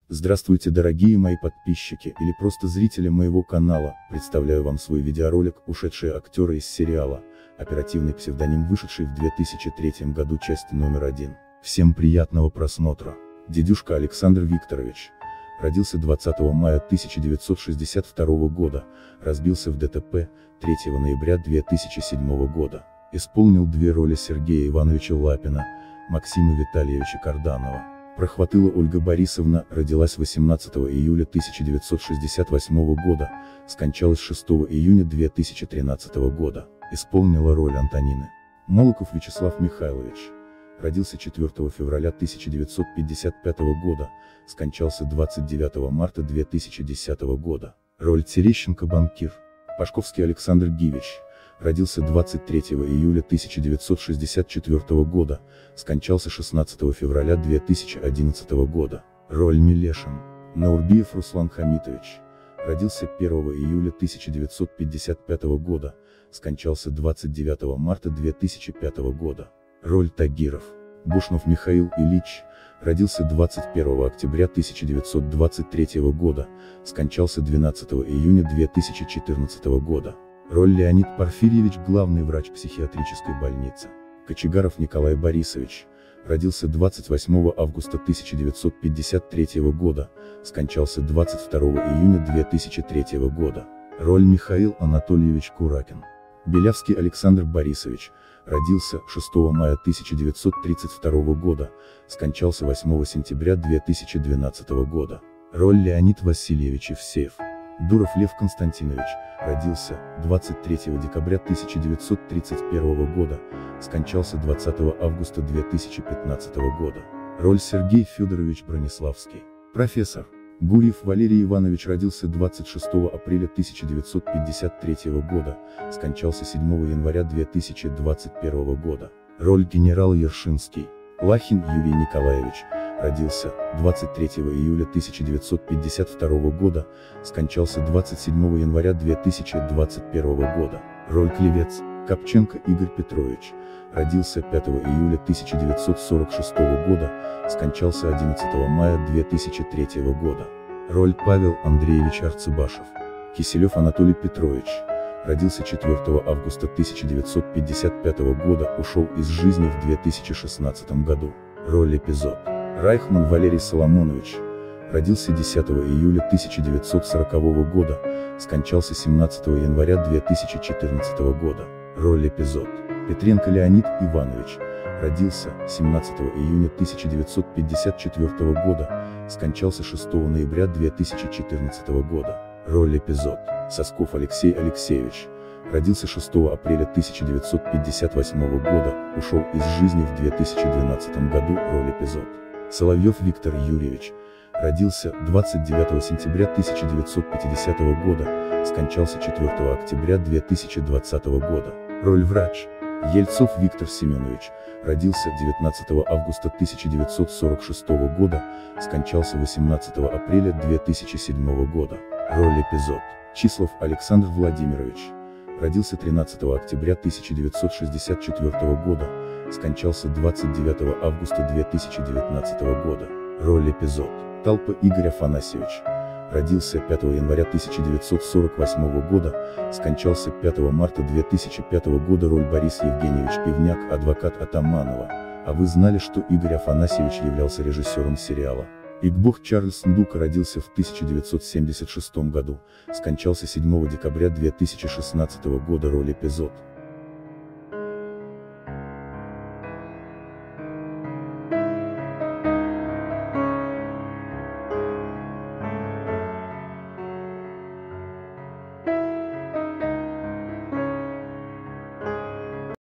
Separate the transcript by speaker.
Speaker 1: Здравствуйте, дорогие мои подписчики или просто зрители моего канала. Представляю вам свой видеоролик «Ушедшие актеры из сериала «Оперативный псевдоним», вышедший в 2003 году, часть номер 1. Всем приятного просмотра. Дедюшка Александр Викторович родился 20 мая 1962 года, разбился в ДТП 3 ноября 2007 года. Исполнил две роли Сергея Ивановича Лапина, Максима Витальевича Карданова. Прохватыла Ольга Борисовна родилась 18 июля 1968 года, скончалась 6 июня 2013 года. Исполнила роль Антонины. Молоков Вячеслав Михайлович родился 4 февраля 1955 года, скончался 29 марта 2010 года. Роль Терещенко банкир. Пашковский Александр Гивич родился 23 июля 1964 года, скончался 16 февраля 2011 года. Роль Милешин. Наурбиев Руслан Хамитович родился 1 июля 1955 года, скончался 29 марта 2005 года. Роль Тагиров. Бушнов Михаил Ильич родился 21 октября 1923 года, скончался 12 июня 2014 года. Роль Леонид Порфирьевич, главный врач психиатрической больницы. Кочегаров Николай Борисович родился 28 августа 1953 года, скончался 22 июня 2003 года. Роль Михаил Анатольевич Куракин. Белявский Александр Борисович родился 6 мая 1932 года, скончался 8 сентября 2012 года. Роль Леонид Васильевич Евсеев. Дуров Лев Константинович родился 23 декабря 1931 года, скончался 20 августа 2015 года. Роль Сергей Федорович Брониславский. Профессор. Гурьев Валерий Иванович родился 26 апреля 1953 года, скончался 7 января 2021 года. Роль генерал Ершинский. Лахин Юрий Николаевич родился 23 июля 1952 года, скончался 27 января 2021 года. Роль Клевец. Копченко Игорь Петрович родился 5 июля 1946 года, скончался 11 мая 2003 года. Роль Павел Андреевич Арцебашев. Киселев Анатолий Петрович родился 4 августа 1955 года, ушел из жизни в 2016 году. Роль Эпизод. Райхман Валерий Соломонович родился 10 июля 1940 года, скончался 17 января 2014 года. Роль Эпизод. Петренко Леонид Иванович родился 17 июня 1954 года, скончался 6 ноября 2014 года. Роль Эпизод. Сосков Алексей Алексеевич родился 6 апреля 1958 года, ушел из жизни в 2012 году. Роль Эпизод. Соловьев Виктор Юрьевич родился 29 сентября 1950 года, скончался 4 октября 2020 года. Роль врач. Ельцов Виктор Семенович родился 19 августа 1946 года, скончался 18 апреля 2007 года. Роль Эпизод. Числов Александр Владимирович родился 13 октября 1964 года, скончался 29 августа 2019 года. Роль Эпизод. Талпа Игорь Афанасьевич родился 5 января 1948 года, скончался 5 марта 2005 года. Роль Борис Евгеньевич Пивняк, адвокат Атаманова. А вы знали, что Игорь Афанасьевич являлся режиссером сериала? Игбох Чарльз Ндука родился в 1976 году, скончался 7 декабря 2016 года. Роль Эпизод.